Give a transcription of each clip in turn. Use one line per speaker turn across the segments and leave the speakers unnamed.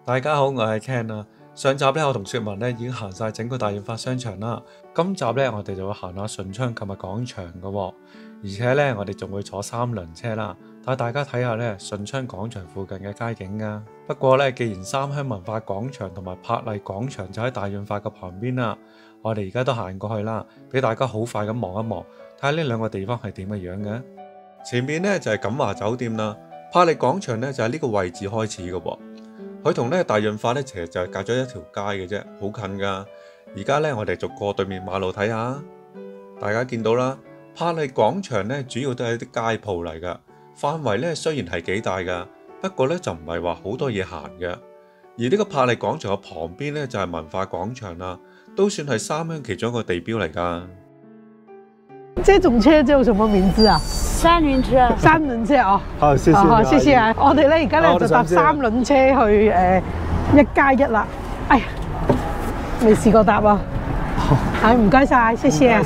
大家好，我係 Ken 啊。上集咧，我同雪文咧已經行晒整個大潤發商場啦。今集咧，我哋就會行下順昌購物廣場嘅喎，而且咧，我哋仲會坐3輪車啦，帶大家睇下咧順昌廣場附近嘅街景啊。不過咧，既然三鄉文化廣場同埋柏麗廣場就喺大潤發嘅旁邊啦，我哋而家都行過去啦，俾大家好快咁望一望，睇下呢兩個地方係點嘅樣嘅。前面咧就係錦華酒店啦，柏麗廣場咧就喺呢個位置開始嘅喎。佢同咧大潤發咧，其實就係隔咗一條街嘅啫，好近噶。而家咧，我哋就過對面馬路睇下。大家見到啦，柏麗廣場咧主要都係啲街鋪嚟噶，範圍咧雖然係幾大噶，不過咧就唔係話好多嘢行嘅。而呢個柏麗廣場嘅旁邊咧就係文化廣場啦，都算係三鄉其中一個地標嚟噶。
這種車叫什麼名字啊？
三輪車。
三輪車哦。
好，謝謝。
好，謝謝啊！我哋咧而家咧就搭3輪車去1+1啦。哎呀，未試過搭啊！好，唔該晒，謝謝。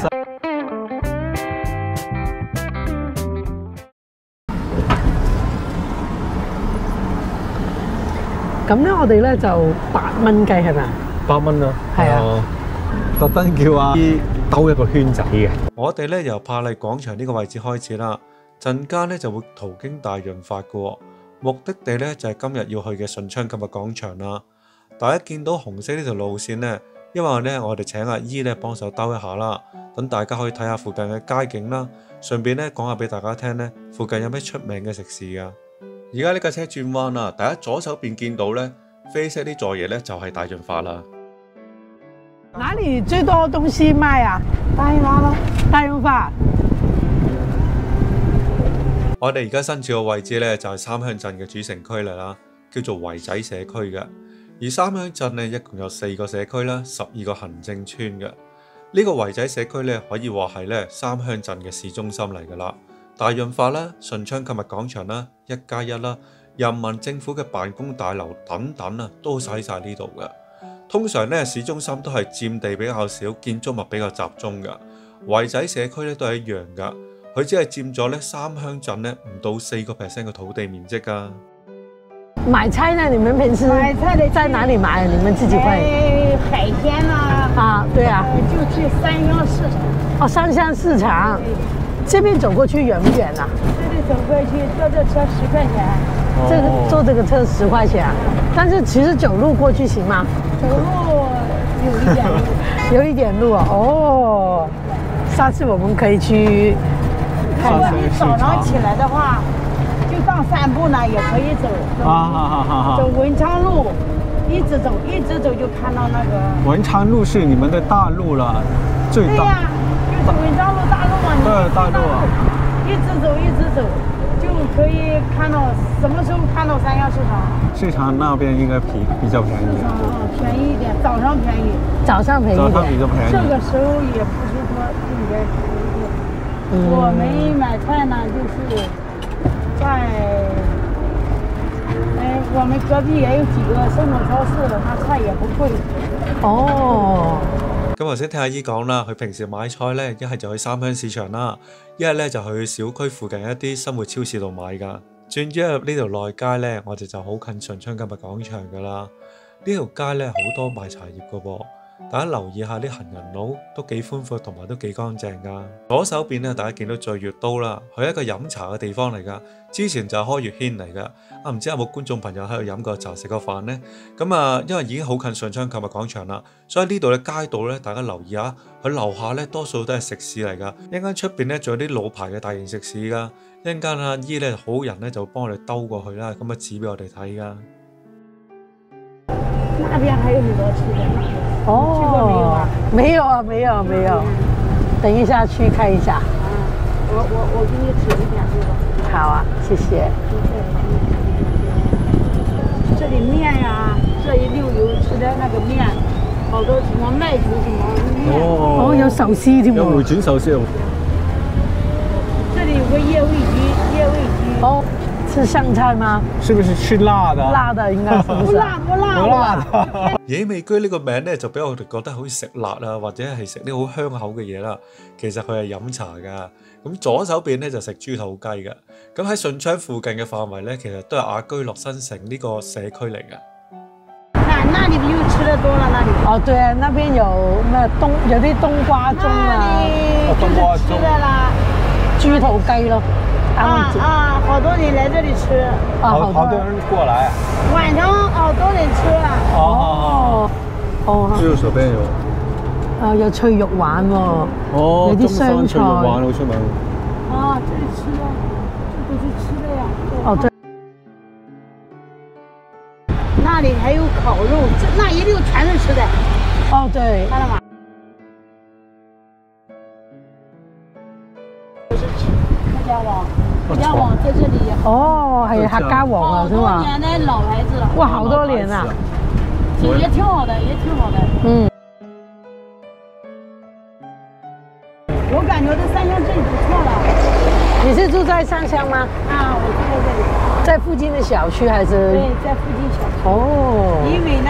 咁咧，我哋咧就8蚊雞係咪
8蚊啊？
係啊。
特登叫阿姨兜一個圈仔嘅。
我哋咧由柏麗廣場呢個位置開始啦，陣間咧就會途經大潤發嘅喎，目的地咧就係今日要去嘅順昌購物廣場啦。大家見到紅色呢條路線咧，因為咧我哋請阿姨咧幫手兜一下啦，等大家可以睇下附近嘅街景啦，順便咧講下俾大家聽咧，附近有咩出名嘅食肆噶。而家呢架車轉彎啦，大家左手邊見到咧啡色呢座嘢咧就係大潤發啦。
哪裏最多東西賣啊？大潤發咯，大潤發。
我哋而家身處嘅位置咧就係三鄉鎮嘅主城區嚟啦，叫做圍仔社區嘅。而三鄉鎮咧一共有4個社區啦，12個行政村嘅。呢個圍仔社區咧可以話係咧三鄉鎮嘅市中心嚟噶啦。大潤發啦、順昌購物廣場啦、1+1啦、人民政府嘅辦公大樓等等啊，都喺晒呢度嘅。通常咧市中心都係佔地比較少，建築物比較集中嘅。圍仔社區咧都係一樣噶，佢只係佔咗咧三鄉鎮咧唔到4%嘅土地面積噶。
買菜呢？你們平時買菜的在哪裡買？你們自己會？
海鮮啊。
啊，對啊。
就去三鄉市場。
哦，三鄉市場。這邊走過去遠不遠啊？
這裡走過去坐這車10塊錢。
這個坐這個車10塊錢啊？但是其實走路過去行嗎？
走路有一點路。
有一點路啊。哦，下次我們可以去。
如果你早上起來的話，就當散步呢，也可以走。走文昌路，一直走就看到那個。
文昌路是你們的大路了，最大。
對呀，就是文昌路大路嘛。
對，大路啊。
一直走，就可以看到什麼時候看到三鄉市場。市場
那邊應該比較便宜。
便宜一點，早上便宜。
早上便宜。
早上比較便宜。
這個時候也不是說應該便宜。我們買菜呢，就是在，我們隔壁也有幾個生活超市，那菜也不貴。
哦。
咁頭先聽阿姨講啦，佢平時買菜咧，一係就去三鄉市場啦，一係咧就去小區附近一啲生活超市度買噶。轉咗入呢條內街咧，我哋就好近順昌購物廣場噶啦。呢條街咧好多賣茶葉噶噃。大家留意下啲行人路都幾寬闊，同埋都幾乾淨噶。左手邊咧，大家見到醉月刀啦，佢係一個飲茶嘅地方嚟噶。之前就係開月軒嚟噶。唔知有冇觀眾朋友喺度飲過茶、食過飯呢？咁啊，因為已經好近順昌購物廣場啦，所以呢度嘅街道咧，大家留意下，佢樓下咧多數都係食肆嚟噶。一間出邊咧仲有啲老牌嘅大型食肆噶。一間阿姨咧好人咧就幫我哋兜過去啦，咁啊指俾我哋睇噶。
那邊還有很多吃的。
哦，
去過沒有啊？
沒有啊，沒有。等一下去看一下。
我給你指一點這個。
好啊，謝謝。
這裡麵呀，這一溜油吃的那個麵，好多什麼麥子什麼麵。
哦，有壽司添喎。
有回轉壽司。
這裡有個葉味居。
哦。吃香菜嗎？
是不是吃辣的？
辣的應該是不是？
不辣的。
野味居呢個名咧，就俾我哋覺得好似食辣啊，或者係食啲好香口嘅嘢啦。其實佢係飲茶噶。咁左手邊咧就食豬肚雞嘅。咁喺順昌附近嘅範圍咧，其實都係雅居樂新城呢個社區嚟嘅。
吃的多了那里。
哦，对啊，那邊有咩有啲冬瓜盅
那
啊，
里就是吃的啦。
豬肚雞咯。
好多人來這裡吃。
啊，
好多人過來。
晚上好多人吃啊。
哦。
呢度手邊有。
啊，有脆肉丸喎。
哦，
有啲雙菜。
脆肉丸好出名。
啊，這裡吃的，這都是吃的呀。
哦，對。
那裡還有烤肉，那一溜全是吃的。
哦，對。
看到嗎？就是客家網，客家網在這裡。
哦，係客家網啊，是嗎？
好多年的老牌子了。
哇，好多年啊！
也挺好的，也挺好的。
嗯。
我感覺這三鄉鎮不錯了。
你是住在三鄉嗎？
啊，我住在這裡。
在附近的小區還是？
對，在附近小區。
哦。
因為呢，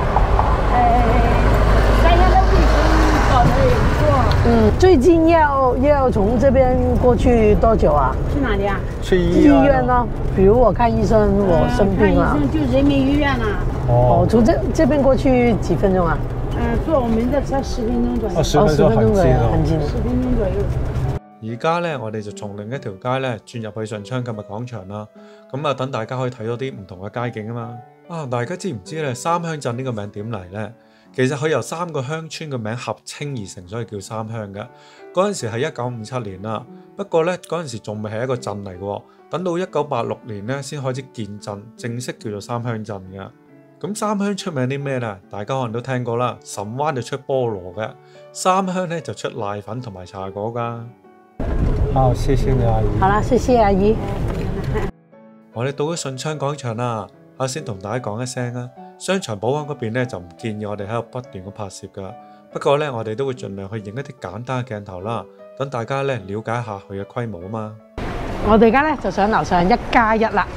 三鄉的衛生搞得也不錯。
嗯，最近要從這邊過去多久啊？
去哪裡啊？
去醫院
呢？比如我看醫生，我生病了。
看醫生就人民醫院啦。
哦，從這邊過去幾分鐘啊？
坐我們的車10分鐘左右。
哦，10分鐘左右，
很近。10
分鐘左右。
而家咧，我哋就從另一條街咧轉入去順昌購物廣場啦。咁啊，等大家可以睇到啲唔同嘅街景啊嘛。啊，大家知唔知咧三鄉鎮呢個名點嚟呢？其實佢由3個鄉村嘅名合稱而成，所以叫三鄉嘅。嗰陣時係1957年啦，不過咧嗰陣時仲未係一個鎮嚟嘅，等到1986年咧先開始建鎮，正式叫做三鄉鎮嘅。咁三鄉出名啲咩呢？大家可能都聽過啦，岑灣就出菠蘿嘅，三鄉咧就出瀨粉同埋茶果㗎。
好，謝謝你阿姨。
好啦，謝謝阿姨。
我哋到咗順昌廣場啦，先同大家講一聲啊，商場保安嗰邊咧就唔建議我哋喺度不斷咁拍攝噶，不過咧我哋都會盡量去影一啲簡單嘅鏡頭啦，等大家咧了解下佢嘅規模啊嘛。
我哋而家咧就上樓上1+1啦。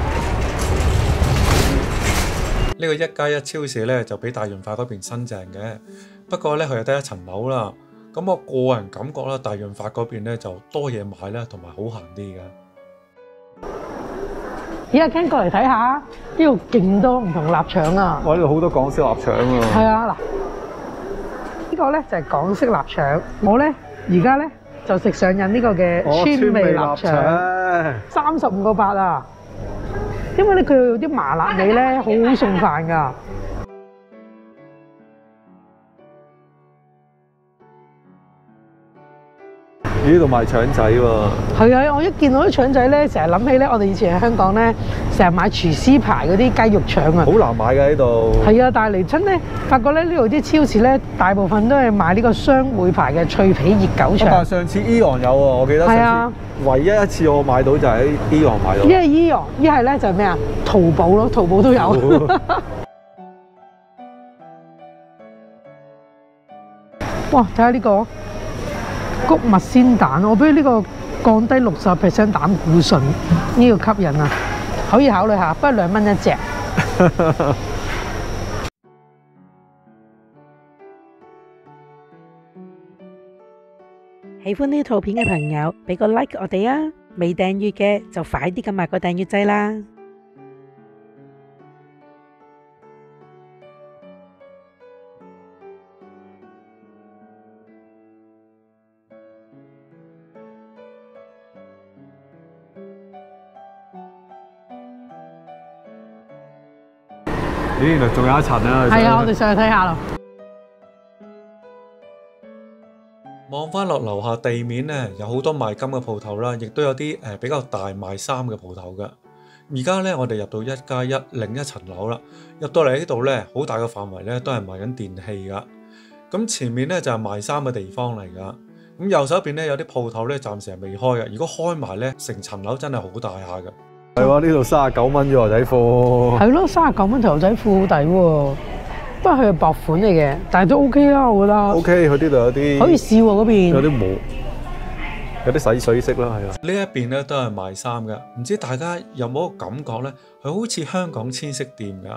呢個1+1超市咧就比大潤發嗰邊新淨嘅，不過咧佢又得1層樓啦。咁我個人感覺啦，大潤發嗰邊咧就多嘢買啦，同埋好行啲嘅。
而家Ken過嚟睇下，呢度勁多唔同臘腸啊！
我呢度好多港式臘腸啊！
係啊，嗱，呢個咧就係港式臘腸，我咧而家咧就食上癮呢個嘅川味臘腸，35個8啊！因為咧佢有啲麻辣味咧，好好送飯㗎。
呢度賣腸仔喎。
係啊，我一見到啲腸仔咧，成日諗起咧，我哋以前喺香港咧，成日買廚師牌嗰啲雞肉腸啊。
好難買㗎呢度。係
啊，但係嚟親咧，發覺咧呢度啲超市咧，大部分都係買呢個商會牌嘅脆皮熱狗腸。
但係上次 Eon 有喎，我記得上次唯一一次我買到就喺 Eon 買到。
一係 Eon，一係咧就係咩啊？淘寶咯，淘寶都有。哇！睇下呢個。谷物鮮蛋，我俾呢個降低60% 膽固醇，呢個吸引啊，可以考慮下，不過2蚊一隻。喜歡呢套片嘅朋友，俾個 like 我哋啊！未訂閱嘅就快啲撳埋個訂閱掣啦！
咦，原來仲有一層啊！
係啊，我哋上去睇下咯。
望翻落樓下地面咧，有好多賣金嘅鋪頭啦，亦都有啲比較大賣衫嘅鋪頭噶。而家咧，我哋入到1+1另一層樓啦，入到嚟呢度咧，好大嘅範圍咧都係賣緊電器噶。咁前面咧就係賣衫嘅地方嚟噶。咁右手邊咧有啲鋪頭咧暫時係未開嘅，如果開埋咧，成層樓真係好大下噶。
係喎，呢度39蚊啫牛仔褲。係
咯，39蚊條牛仔褲好抵喎。不過佢係薄款嚟嘅，但係都 OK 啦，我覺得。OK，
佢呢度有啲
可以試喎嗰邊。
有啲毛，有啲洗水色啦，係啊。
呢一邊咧都係賣衫嘅，唔知大家有冇個感覺咧？佢好似香港千色店㗎。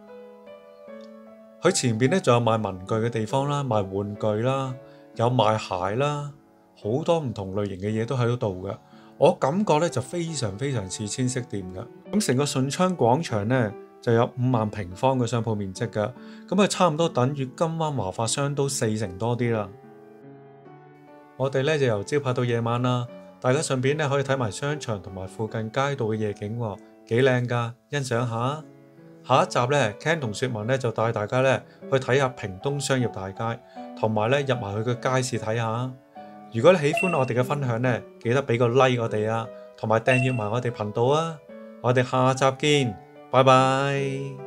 佢前邊咧仲有賣文具嘅地方啦，賣玩具啦，有賣鞋啦，好多唔同類型嘅嘢都喺度嘅。我感覺咧就非常非常似千色店㗎。咁成個順昌廣場咧， 就有5萬平方嘅商鋪面積㗎，咁啊差唔多等於金灣華發商都4成多啲啦。我哋咧就由朝拍到夜晚啦，大家順便咧可以睇埋商場同埋附近街道嘅夜景喎，幾靚㗎，欣賞下。下一集咧 Ken 同雪文咧就帶大家咧去睇下屏東商業大街，同埋咧入埋去個街市睇下。如果你喜歡我哋嘅分享咧，記得俾個 like 我哋啊，同埋訂閱埋我哋頻道啊。我哋下集見，拜拜。